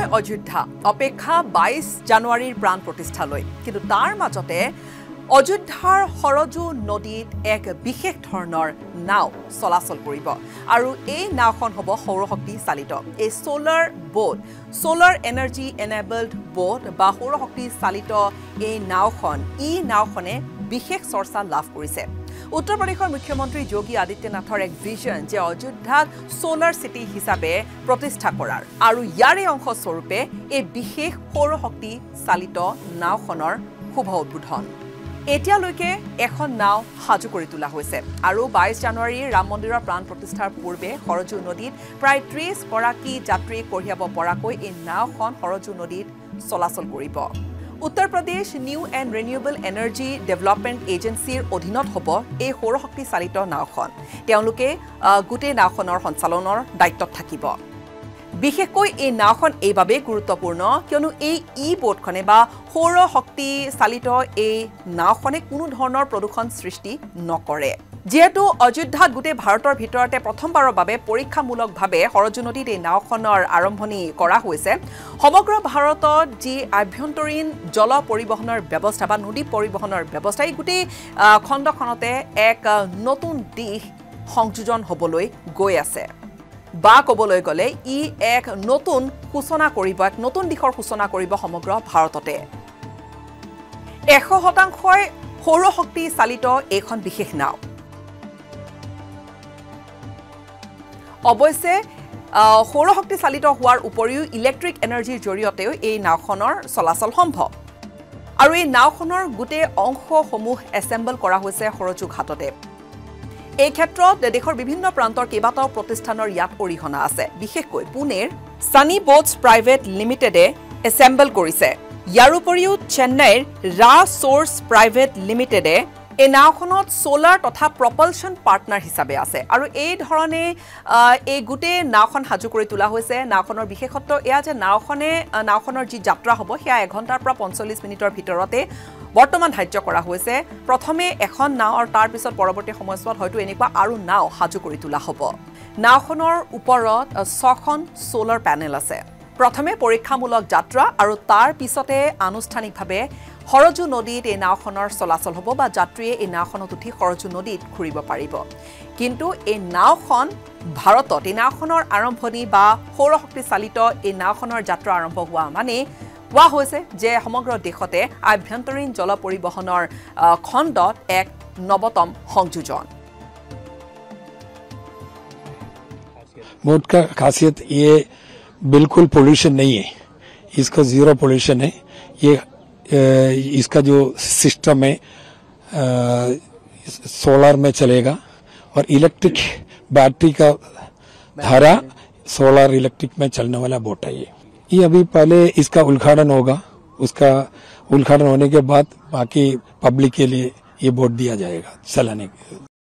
অযোধ্যা অপেক্ষা 22 জানুৱাৰীৰ প্ৰাণ প্ৰতিষ্ঠালৈ কিন্তু তাৰ মাজতে অযোধ্যাৰ সৰজু নদীত এক বিশেষ ধৰণৰ নাও চলাচল কৰিব আৰু এই নাওখন হ'ব সৌৰশক্তি চালিত এই সোলাৰ এনাৰ্জি এনেবলড বোট বা সৌৰশক্তি চালিত এই নাওখনে বিশেষ চৰ্চা লাভ কৰিছে উত্তৰ প্ৰদেশৰ মুখ্যমন্ত্ৰী যোগী আদিত্যনাথৰ এক ভিজন যে অযোধ্যাক সোলাৰ সিটি হিচাপে প্ৰতিষ্ঠা কৰাৰ আৰু ইয়াৰে অংশ স্বৰূপে এই বিশেষ সৌৰশক্তি চালিত নাওখনৰ শুভ উদ্বোধন এতিয়ালৈকে এখন নাও সাজু কৰি তোলা হৈছে আৰু 22 জানুৱাৰীৰ ৰাম মন্দিৰৰ প্ৰাণ প্ৰতিষ্ঠাৰ পূৰ্বে সৰজু নদীত প্ৰায় 30 গৰাকী যাত্ৰী কঢ়িয়াব পৰাকৈ এই নাওখন সৰজু নদীত চলাচল কৰিব Uttar Pradesh new and renewable energy development এজেন্সিৰ অধীনত হ'ব এই সৌৰশক্তি চালিত নাওখন তেওঁলোকে গোটেই নাওখনৰ সঞ্চালনৰ দায়িত্বত থাকিব বিশেষকৈ এই নাওখন এইভাবে গুৰুত্বপূৰ্ণ কিয়নো এই বোটখনে বা সৌৰশক্তি চালিত এই নাওখনে কোনো ধৰণৰ প্ৰদূষণ সৃষ্টি নকৰে যেহেতু অযোধ্যাত গোটেই ভাৰতৰ ভিতৰতে প্ৰথমবাৰৰ বাবে পৰীক্ষামূলকভাৱে সৰজু নদীত এই নাওখনৰ আৰম্ভণি কৰা হৈছে সমগ্ৰ ভাৰতত যি আভ্যন্তৰীণ জল পৰিবহনৰ ব্যৱস্থা বা নদী পৰিবহনৰ ব্যৱস্থা এই গোটেই খণ্ডখনতে এক নতুন দিশ সংযোজন হ'বলৈ গৈ আছে বা ক'বলৈ গ'লে ই এক নতুন সূচনা কৰিব এক নতুন দিশৰ সূচনা কৰিব সমগ্ৰ ভাৰততে 100% সৌৰশক্তি চালিত এইখন বিশেষ নাও অৱশ্যে সৌৰশক্তি চালিত হোৱাৰ উপৰিও ইলেক্ট্ৰিক এনাৰ্জিৰ জৰিয়তেও এই নাওখনৰ চলাচল সম্ভৱ আৰু এই নাওখনৰ গোটেই অংশসমূহ এছেম্বল কৰা হৈছে সৰজু ঘাটতে এই ক্ষেত্ৰত দেশৰ বিভিন্ন প্ৰান্তৰ কেইবাটাও প্ৰতিষ্ঠানৰ ইয়াত অৰিহণা আছে বিশেষকৈ পুনেৰ সানি বোটছ প্ৰাইভেট লিমিটেডে এছেম্বল কৰিছে ইয়াৰ উপৰিও চেন্নাইৰ ৰা সোৰ্স প্ৰাইভেট লিমিটেডে এই নাওখনত সোলাৰ তথা প্ৰপালচন পাৰ্টনাৰ হিচাপে আছে আৰু এই ধৰণে এই গোটেই নাওখন সাজু কৰি তোলা হৈছে নাওখনৰ বিশেষত্ব এয়া যে নাওখনৰ যি যাত্ৰা হ'ব সেয়া 1 ঘণ্টাৰ পৰা 45 মিনিটৰ ভিতৰতে বৰ্তমান ধাৰ্য কৰা হৈছে প্ৰথমে এখন নাও আৰু তাৰ পিছত পৰৱৰ্তী সময়ছোৱাত হয়তো এনেকুৱা আৰু নাও সাজু কৰি তোলা হ'ব নাওখনৰ ওপৰত 6খন সোলাৰ পেনেল আছে প্ৰথমে পৰীক্ষামূলক যাত্ৰা আৰু তাৰ পিছতে আনুষ্ঠানিকভাৱে সৰজু নদীত এই নাওখনৰ চলাচল হ'ব বা যাত্ৰীয়ে এই নাওখনত উঠি সৰজু নদীত ঘূৰিব পাৰিব কিন্তু এই নাওখন ভাৰতত এই নাওখনৰ আৰম্ভণি বা সৌৰশক্তি চালিত এই নাওখনৰ যাত্ৰা আৰম্ভ হোৱা মানে কোৱা হৈছে যে সমগ্ৰ দেশতে আভ্যন্তৰীণ জল পৰিবহনৰ খণ্ডত এক নৱতম সংযোজন बोट का खासियत ये बिल्कुल पोल्यूशन नहीं है इसका जीरो पोल्यूशन है ये इसका जो सिस्टम है सोलर में चलेगा और इलेक्ट्रिक बैटरी का धारा सोलर इलेक्ट्रिक में चलने वाला बोट है ये अभी पहले इसका उद्घाटन होगा उसका उद्घाटन होने के बाद बाकी पब्लिक के लिए ये बोट दिया जाएगा चलाने के